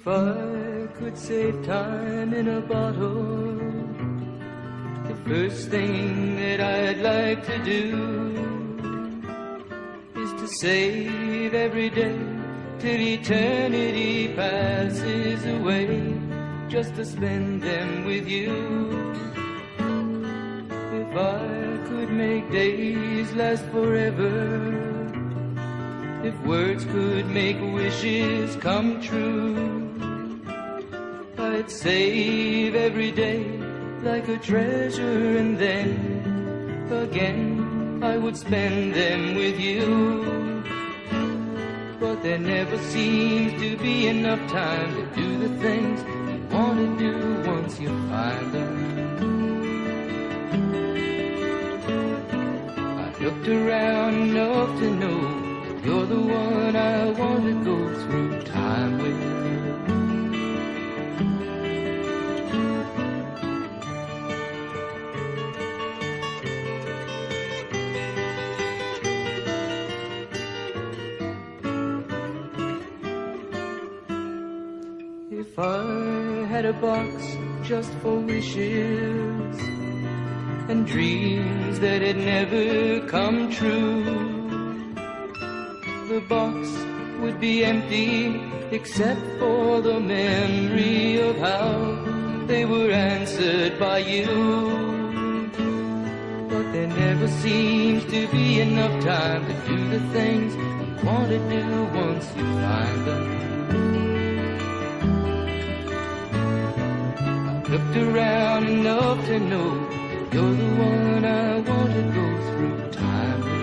If I could save time in a bottle, the first thing that I'd like to do is to save every day till eternity passes away, just to spend them with you. If I could make days last forever, if words could make wishes come true, I'd save every day like a treasure, and then again I would spend them with you. But there never seems to be enough time to do the things you want to do once you find them. I looked around enough to know you're the one I want to go through time with. If I had a box just for wishes and dreams that had never come true, the box would be empty except for the memory of how they were answered by you. But there never seems to be enough time to do the things you want to do once you find them. I've looked around enough to know you're the one I want to go through time with.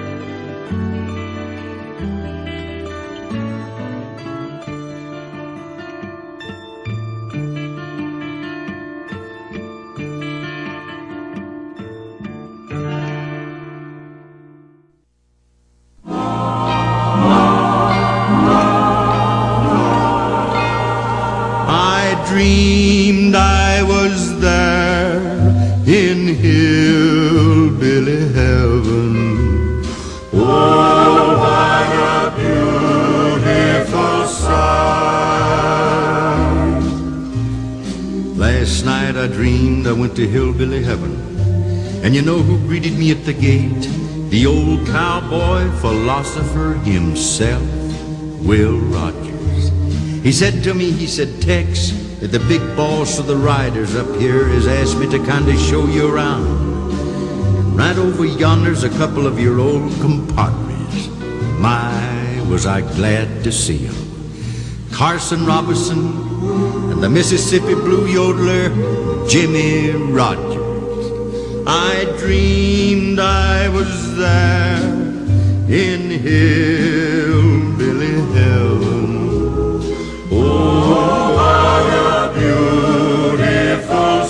Dreamed I was there in hillbilly heaven. Oh, what a beautiful sight. Last night I dreamed I went to hillbilly heaven, and you know who greeted me at the gate? The old cowboy philosopher himself, Will Rogers. He said to me, he said, Tex, that the big boss of the riders up here has asked me to kind of show you around. Right over yonder's a couple of your old compadres. My, was I glad to see them. Carson Robinson and the Mississippi Blue yodeler, Jimmy Rogers. I dreamed I was there in hillbilly heaven. Oh, beautiful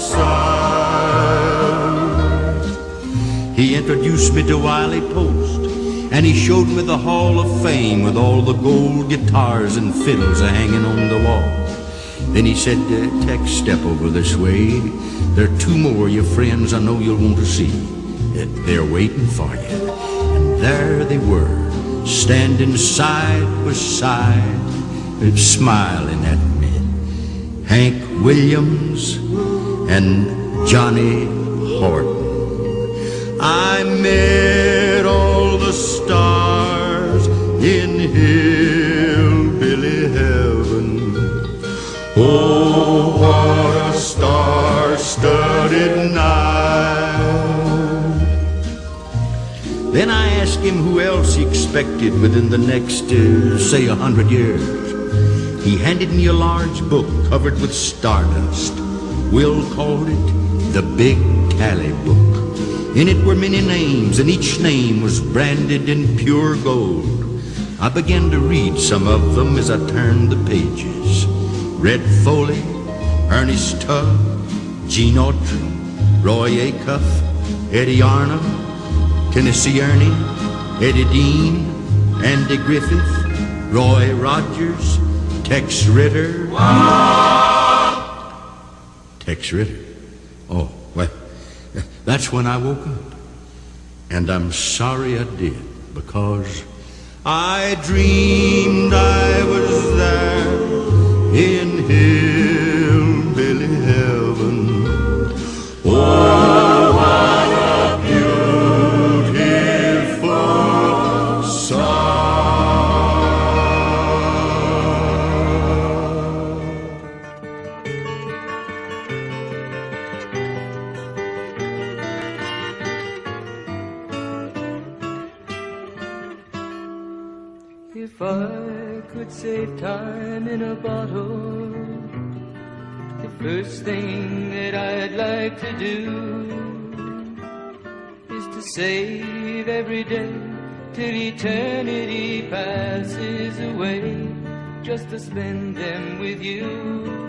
sight. He introduced me to Wiley Post, and he showed me the Hall of Fame with all the gold guitars and fiddles hanging on the wall. Then he said, Tex, step over this way. There are two more of your friends I know you'll want to see. They're waiting for you. And there they were, standing side by side, smiling at me. Hank Williams and Johnny Horton. I met all the stars in hillbilly heaven. Oh, what a star-studded night. Then I asked him who else he expected within the next, say, 100 years. He handed me a large book covered with stardust. Will called it the Big Tally Book. In it were many names, and each name was branded in pure gold. I began to read some of them as I turned the pages. Red Foley, Ernest Tubb, Gene Autry, Roy Acuff, Eddie Arnhem, Tennessee Ernie, Eddie Dean, Andy Griffith, Roy Rogers, Tex Ritter. Tex Ritter. Oh, well, that's when I woke up. And I'm sorry I did, because I dreamed I was there in his If I could save time in a bottle, the first thing that I'd like to do is to save every day till eternity passes away, just to spend them with you.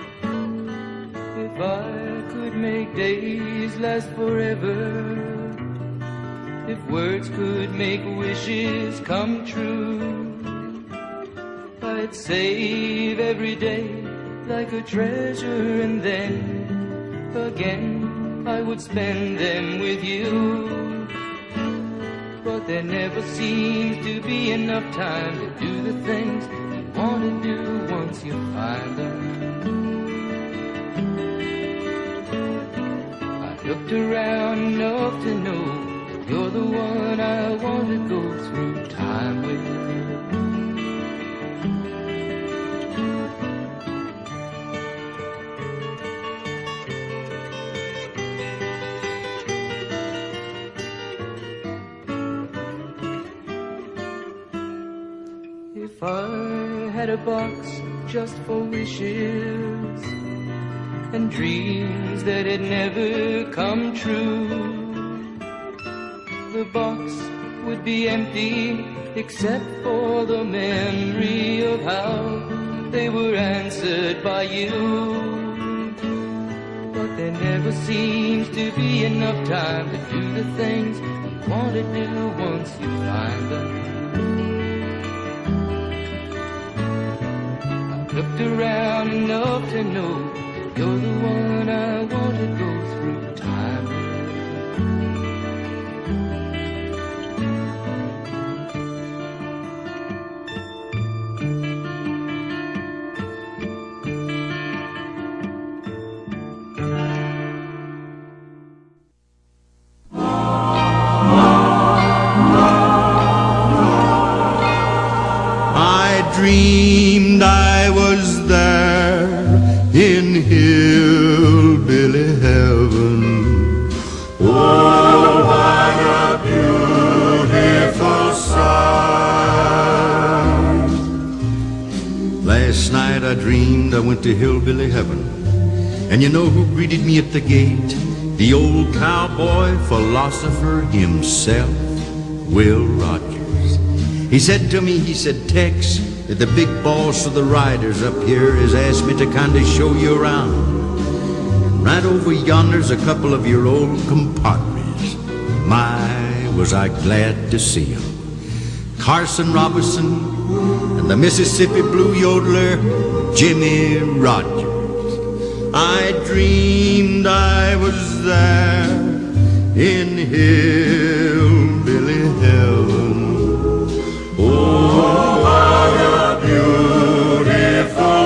If I could make days last forever, if words could make wishes come true, I'd save every day like a treasure, and then again I would spend them with you. But there never seems to be enough time to do the things you want to do once you find them. I looked around enough to know you're the one I want to go through time with. If I had a box just for wishes and dreams that had never come true, the box would be empty except for the memory of how they were answered by you. But there never seems to be enough time to do the things you want to do once you find them. I've looked around enough to know you're the one I want to go through time with. Dreamed I was there in hillbilly heaven. Oh, what a beautiful sight. Last night I dreamed I went to hillbilly heaven, and you know who greeted me at the gate? The old cowboy philosopher himself, Will Rogers. He said to me, he said, Tex, that the big boss of the riders up here has asked me to kind of show you around. And right over yonder's a couple of your old compadres. My, was I glad to see them. Carson Robinson and the Mississippi Blue Yodeler, Jimmy Rogers. I dreamed I was there in hillbilly heaven. Oh, what a beautiful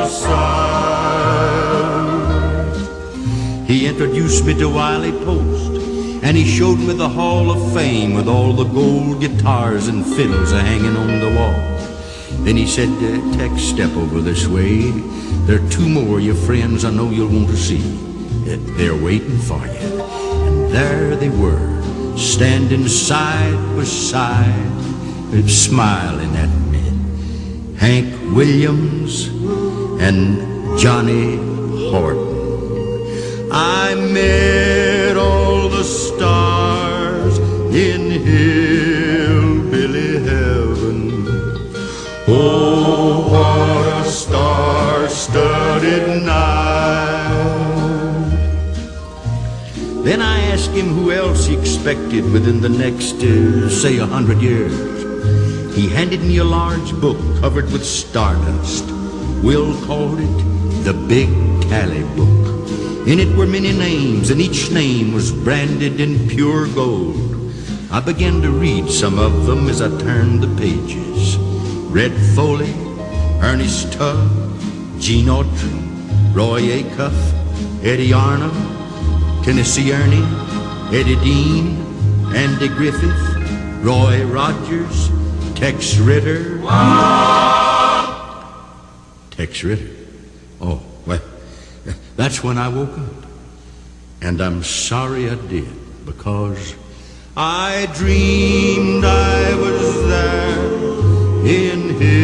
sight. He introduced me to Wiley Post, and he showed me the Hall of Fame with all the gold guitars and fiddles hanging on the wall. Then he said, Tex, step over this way. There are two more of your friends I know you'll want to see. They're waiting for you. And there they were, standing side by side, smiling at me. Hank Williams and Johnny Horton. I met all the stars in hillbilly heaven. Oh, what a star-studded night. Then I asked him who else he expected within the next, say, 100 years. He handed me a large book covered with stardust. Will called it the Big Tally Book. In it were many names, and each name was branded in pure gold. I began to read some of them as I turned the pages. Red Foley, Ernest Tubb, Gene Autry, Roy Acuff, Eddie Arnhem, Tennessee Ernie, Eddie Dean, Andy Griffith, Roy Rogers, Tex Ritter. Tex Ritter. Oh, well, that's when I woke up. And I'm sorry I did, because I dreamed I was there in heaven.